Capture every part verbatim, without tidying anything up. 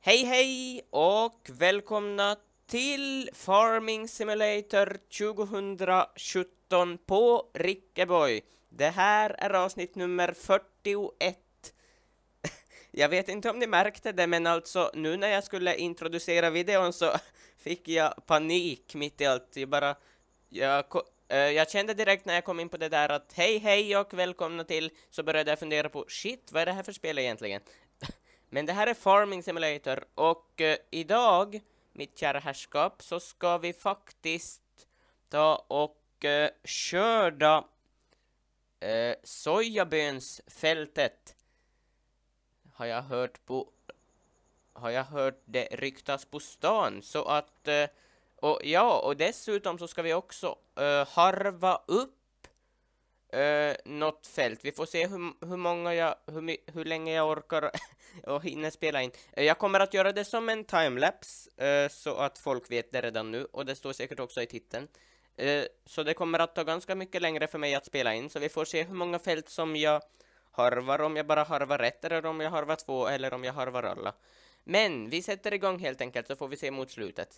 Hej hej och välkomna till Farming Simulator tjugohundrasjutton på Rickeboy. Det här är avsnitt nummer fyrtioett. Jag vet inte om ni märkte det, men alltså nu när jag skulle introducera videon så fick jag panik mitt i allt. Jag bara, jag, äh, jag kände direkt när jag kom in på det där att hej hej och välkomna till, så började jag fundera på shit, vad är det här för spel egentligen? Men det här är Farming Simulator och eh, idag, mitt kära herrskap, så ska vi faktiskt ta och eh, körda eh, sojabönsfältet. Har jag hört på har jag hört det ryktas på stan, så att eh, och ja, och dessutom så ska vi också eh, harva upp Uh, något fält. Vi får se hur, hur många jag, hur, hur länge jag orkar och hinner spela in. Uh, jag kommer att göra det som en timelapse uh, så att folk vet det redan nu, och det står säkert också i titeln. Uh, så det kommer att ta ganska mycket längre för mig att spela in, så vi får se hur många fält som jag harvar, om jag bara harvar rätt eller om jag harvar två eller om jag harvar alla. Men vi sätter igång helt enkelt, så får vi se mot slutet.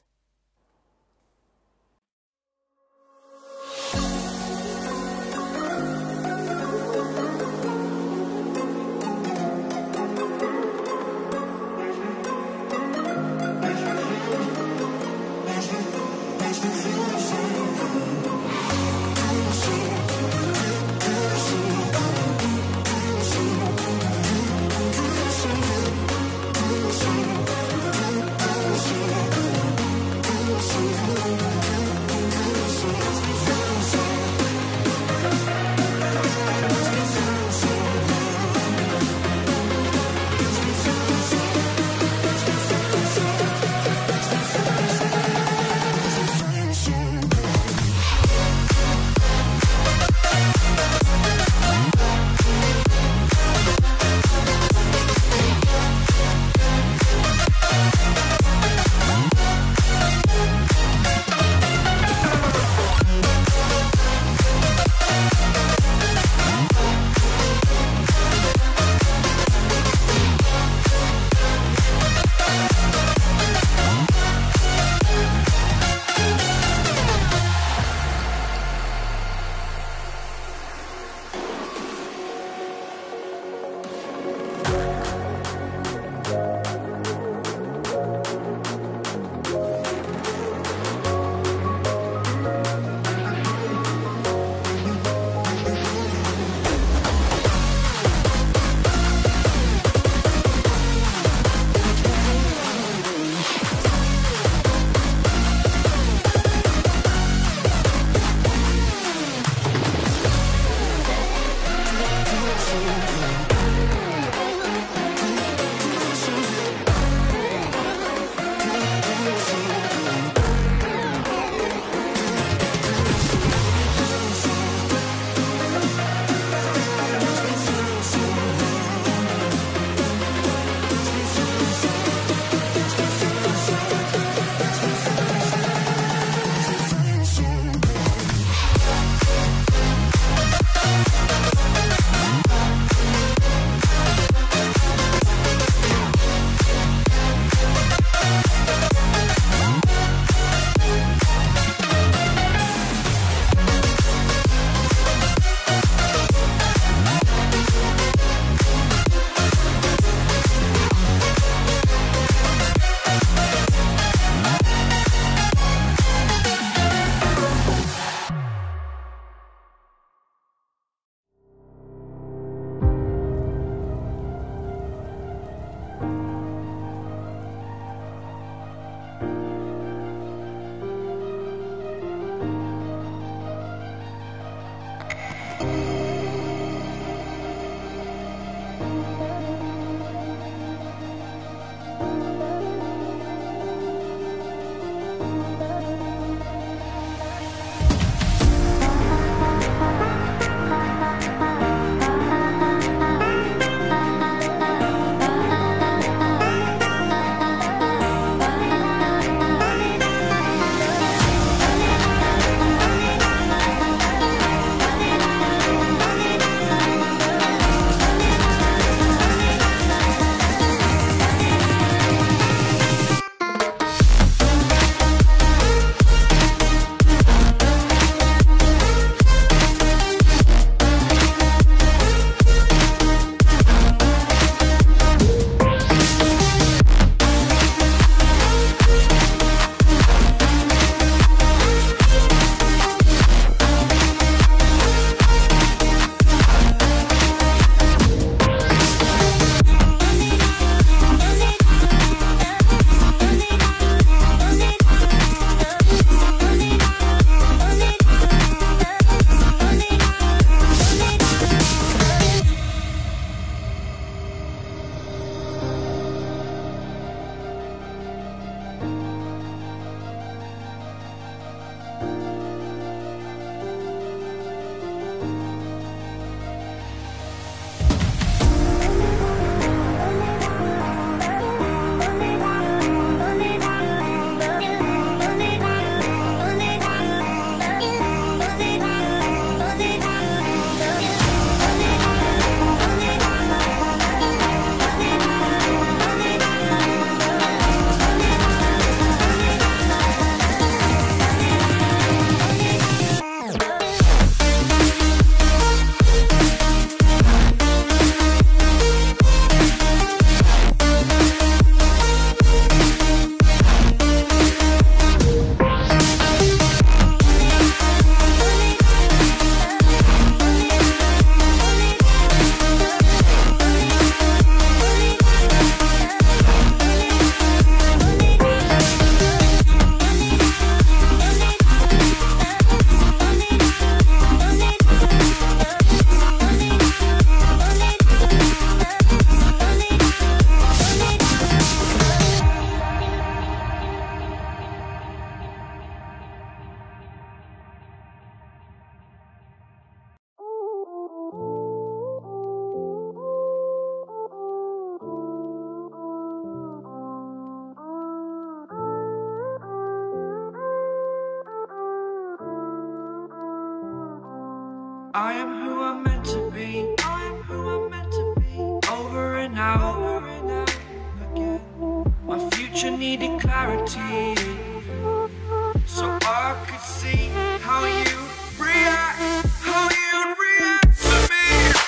meant to be. I am who I'm meant to be. Over and out, over and out again. My future needed clarity, so I could see how you react, how you react to me.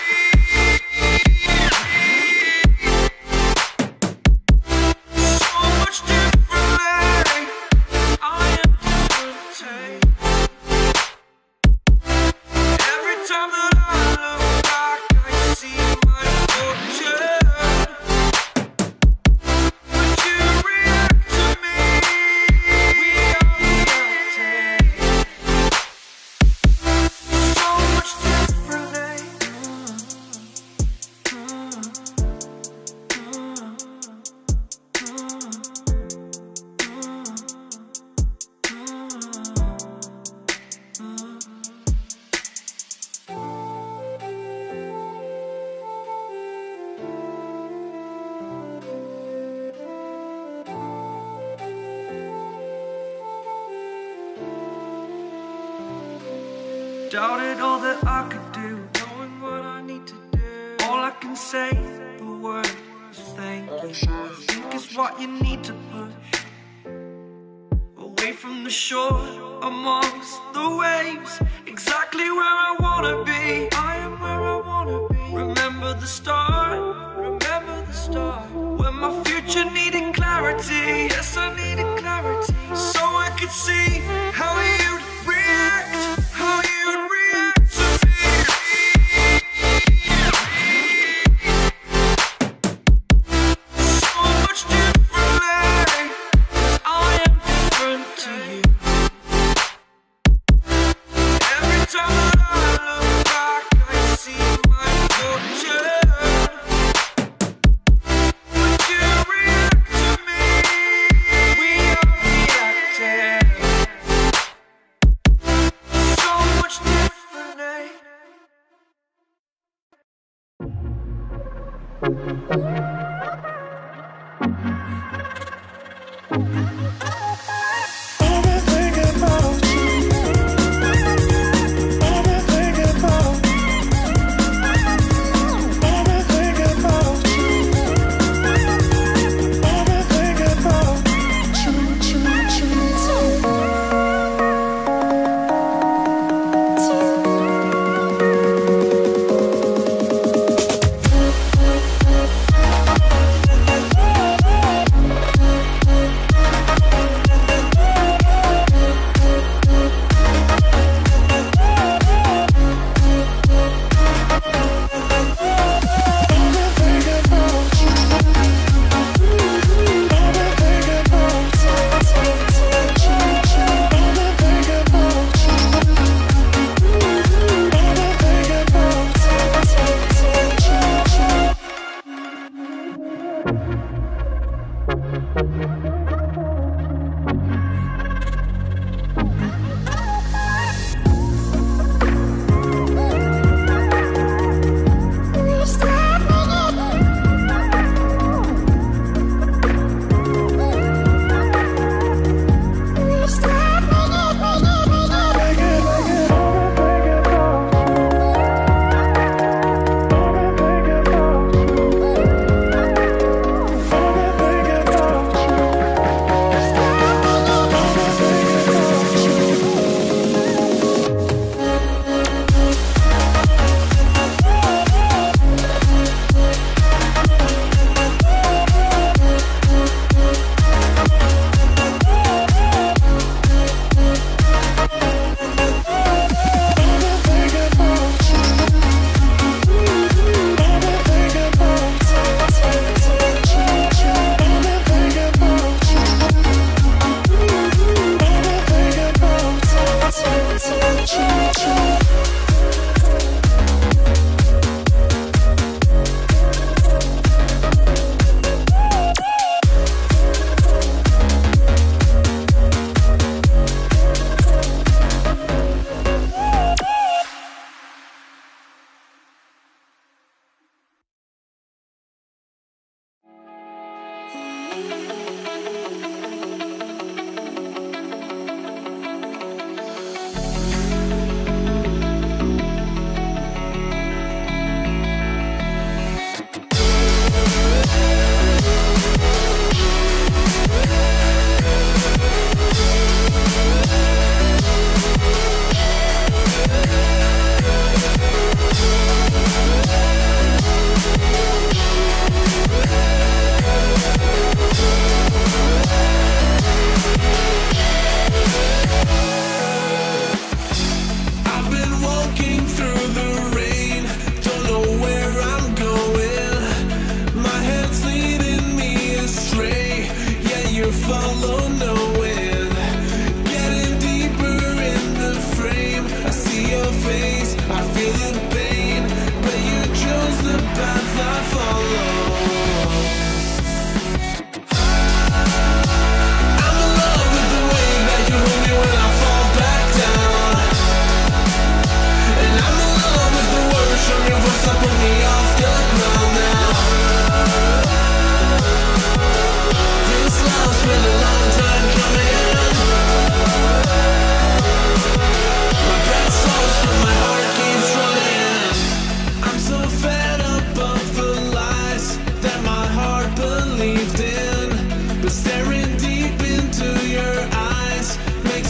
So much differently, I am different. Every time that I look back, I see my fortune. But you react to me, we are reacting so much differently. Doubted all that I could do, knowing what I need to do. All I can say, the word is thank you. I think it's what you need to push away from the shore, amongst the waves, exactly where I wanna be. I am where I wanna be. Remember the start, remember the start, when my future needed clarity. Yes, I needed clarity, so I could see how you'd react, how you'd react to me. So much differently, 'cause I am different to you. Every time that I look back, I see my fortune. But you react to me, we are reacting so much differently. Everything about you, everything about, everything about you, everything about you, you,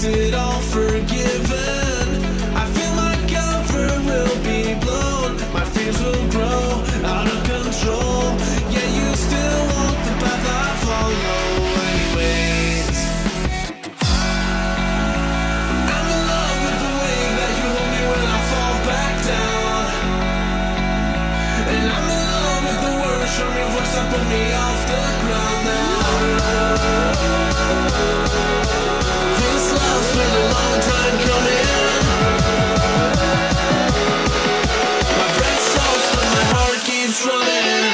it all forgiven? I feel my cover will be blown, my fears will grow out of control. Yeah, you still walk the path I follow anyways. I'm in love with the way that you hold me when I fall back down, and I'm in love with the words from your voice that put me off the ground now. This love's been a long time coming. My breath slows but my heart keeps running.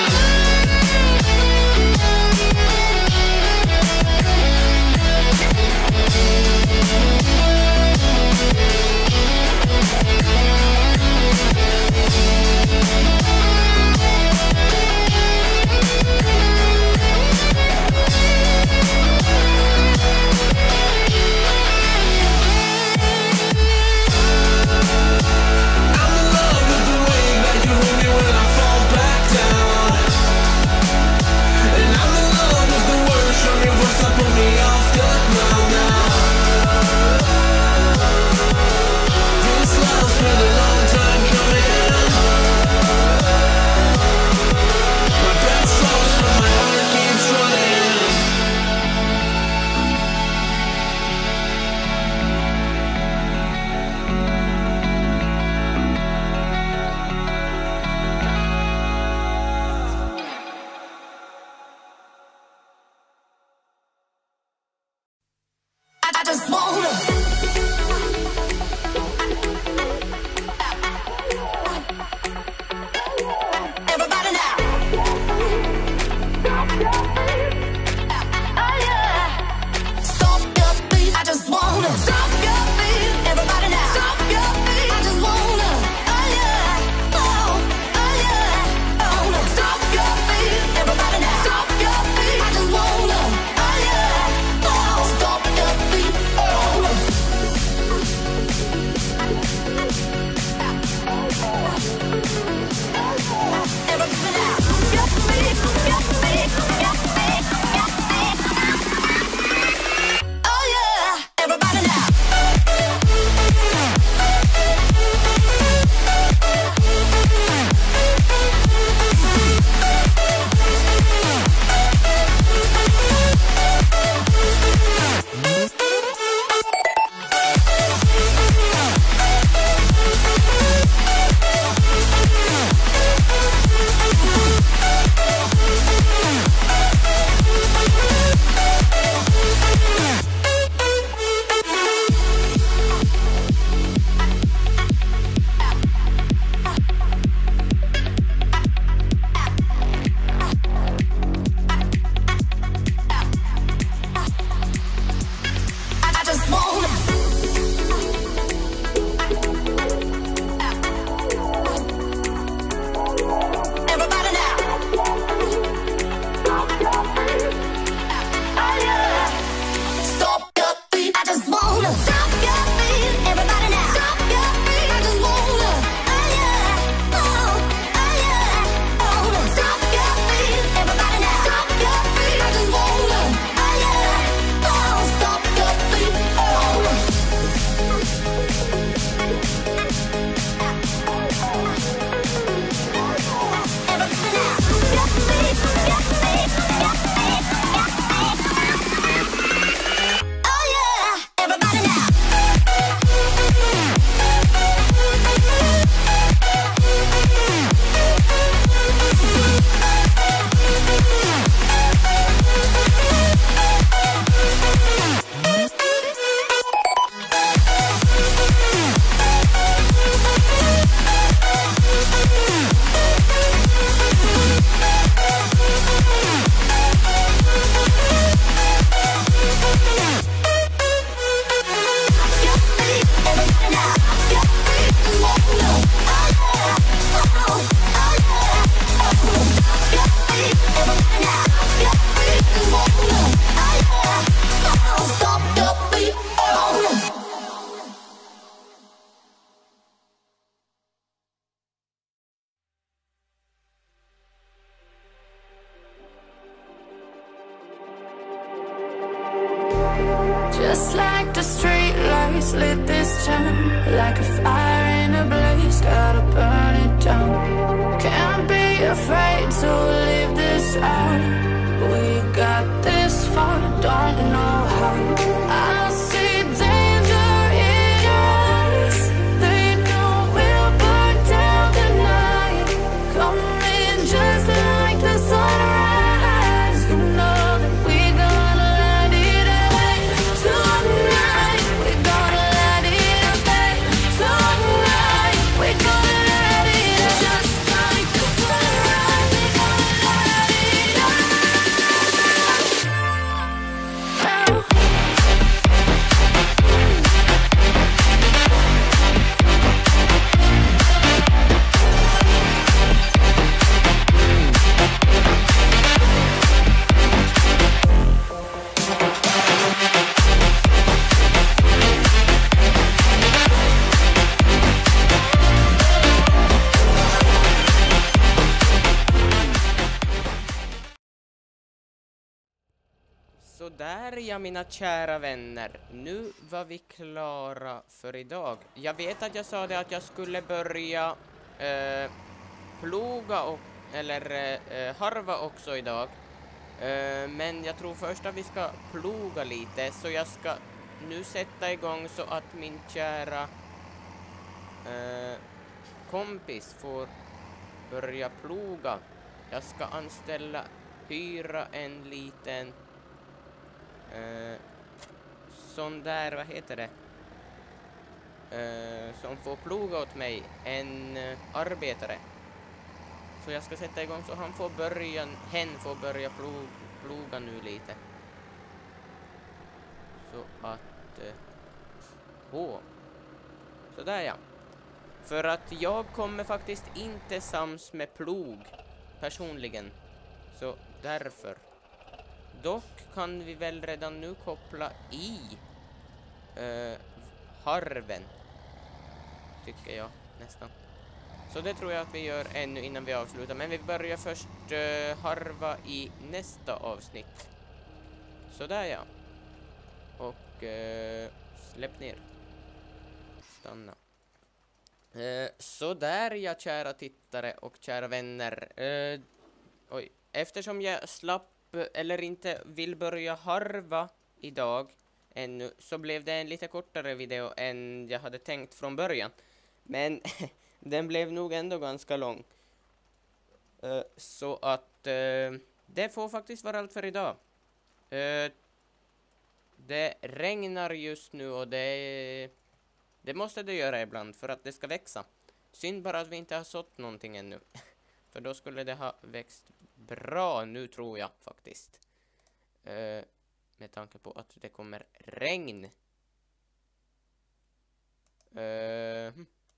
I just wanna everybody now. Oh yeah. Stop your feet. I just wanna stop your feet. Everybody now. Stop your feet. I just wanna. Oh yeah. Oh, oh yeah. Oh, stop your feet. Everybody now. Stop your feet. I just wanna. Oh yeah. Oh, stop your feet. Oh. Everybody now. Your feet. Your feet. Your feet. Your feet. Oh yeah. Everybody now. I just wanna. Everybody now. Oh yeah. Stop your feet. I just wanna. Stop your feet. Everybody now. Stop your feet. I just wanna. Oh yeah. Oh, oh yeah. Oh, stop your feet. Everybody now. Stop your feet. I just wanna. Oh yeah. Oh, stop your feet. Oh. Everybody now. Your feet. Your feet. Your feet. Your feet. Oh yeah. Everybody now. Your feet. Everybody now. Your feet. Just wanna. Oh yeah. Oh, oh yeah. Oh, your feet. Everybody now. Your feet. Just wanna. Oh yeah. Oh, stop your feet. Oh. Just like the street face lit this town like a fire in a blaze, gotta burn it down. Can't be afraid to leave this out. We got this far, don't know how. I see danger in your eyes. They know we'll burn down the night. Coming just like the sunrise. You know that we're gonna light it up tonight. We're gonna light it up tonight. We're gonna light it up just like the sunrise. We're gonna light it up now. Så där ja, mina kära vänner. Nu var vi klara för idag. Jag vet att jag sa det att jag skulle börja eh, ploga och, eller eh, harva också idag. Eh, men jag tror först att vi ska ploga lite. Så jag ska nu sätta igång så att min kära eh, kompis får börja ploga. Jag ska anställa, hyra en liten Uh, sån där, vad heter det? Uh, som får ploga åt mig, en uh, arbetare. Så jag ska sätta igång så han får börja, hen får börja plog, ploga nu lite. Så att... Uh, oh. Så där ja. För att jag kommer faktiskt inte sams med plog personligen. Så därför. Dock kan vi väl redan nu koppla i uh, harven, tycker jag nästan. Så det tror jag att vi gör ännu innan vi avslutar. Men vi börjar först uh, harva i nästa avsnitt. Så där ja. Och uh, släpp ner. Stanna. Uh, så där ja, kära tittare och kära vänner. Uh, oj, eftersom jag slapp eller inte vill börja harva idag ännu, så blev det en lite kortare video än jag hade tänkt från början. Men den blev nog ändå ganska lång. Uh, så att uh, det får faktiskt vara allt för idag. Uh, det regnar just nu och det, det måste det göra ibland för att det ska växa. Synd bara att vi inte har sått någonting ännu. För då skulle det ha växt bra nu, tror jag faktiskt. Uh, med tanke på att det kommer regn. Uh,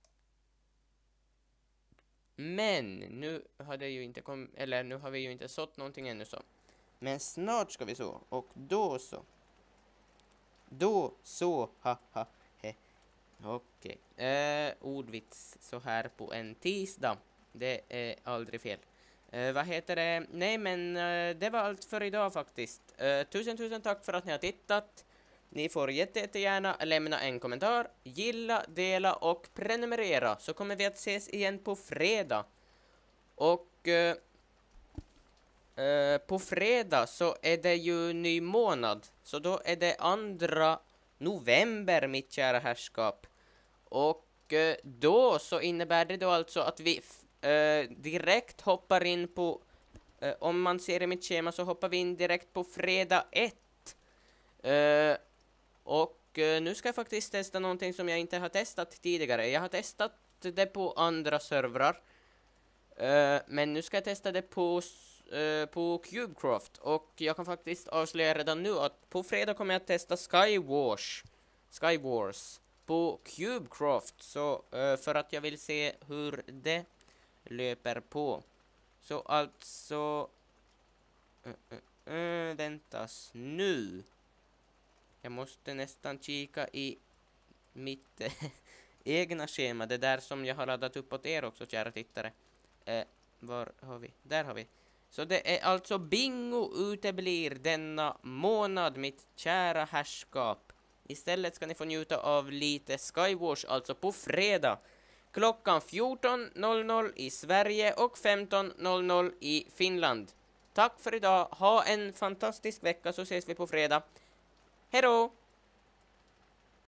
men nu har det ju inte kom eller nu har vi ju inte sått någonting ännu så. Men snart ska vi så, och då så. Då så, haha, he. Okej. Okay. Uh, ordvits så här på en tisdag. Det är aldrig fel. Uh, vad heter det? Nej, men uh, det var allt för idag faktiskt. Uh, tusen tusen tack för att ni har tittat. Ni får jätte, jättegärna lämna en kommentar, gilla, dela och prenumerera. Så kommer vi att ses igen på fredag. Och uh, uh, på fredag så är det ju ny månad. Så då är det andra november, mitt kära herrskap. Och uh, då så innebär det då alltså att vi Uh, direkt hoppar in på, uh, om man ser i mitt schema så hoppar vi in direkt på fredag ett. Uh, och uh, nu ska jag faktiskt testa någonting som jag inte har testat tidigare. Jag har testat det på andra servrar. Uh, men nu ska jag testa det på, uh, på Cubecraft. Och jag kan faktiskt avslöja redan nu att på fredag kommer jag att testa Skywars. Skywars på Cubecraft. Så uh, för att jag vill se hur det löper på. Så alltså uh, uh, uh, väntas nu. Jag måste nästan kika i mitt egna schema. Det där som jag har laddat upp åt er också, kära tittare. Uh, var har vi? Där har vi. Så det är alltså bingo uteblir denna månad, mitt kära herrskap. Istället ska ni få njuta av lite Skywars, alltså på fredag. Klockan fjorton noll noll i Sverige och femton noll noll i Finland. Tack för idag, ha en fantastisk vecka så ses vi på fredag. Hej då!